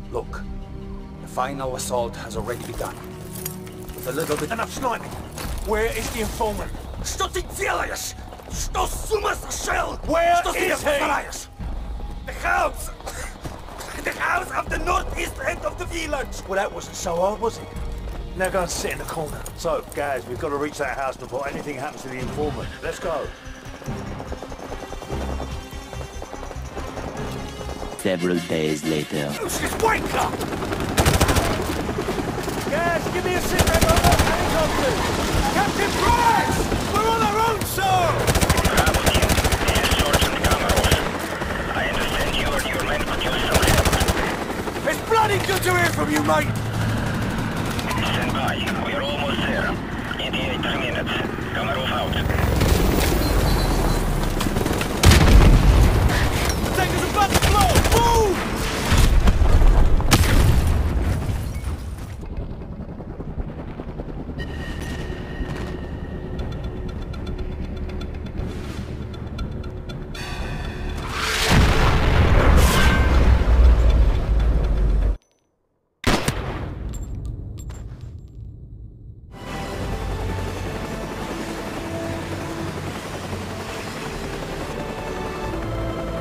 Look, the final assault has already begun. With a little bit... Enough sniping! Where is the informant? Что ты делаешь? Что с ума сошел? Where Что ты is he? повторяешь? The house! The house of the northeast end of the village! Well, that wasn't so hard, was it? Now go and sit in the corner. So, Gaz, we've got to reach that house before anything happens to the informant. Let's go. Several days later. Useless wanker! Gaz, give me a sit rep on that helicopter! Captain Price! We're on our own, sir! Bravo team, this is Sergeant Kamarov. I understand you and your men could use some help. It's bloody good to hear from you, mate! Stand by, we're almost there. ETA 3 minutes. Kamarov out. Take us about to blow! Move!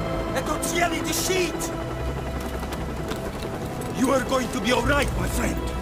The sheet! You are going to be all right, my friend.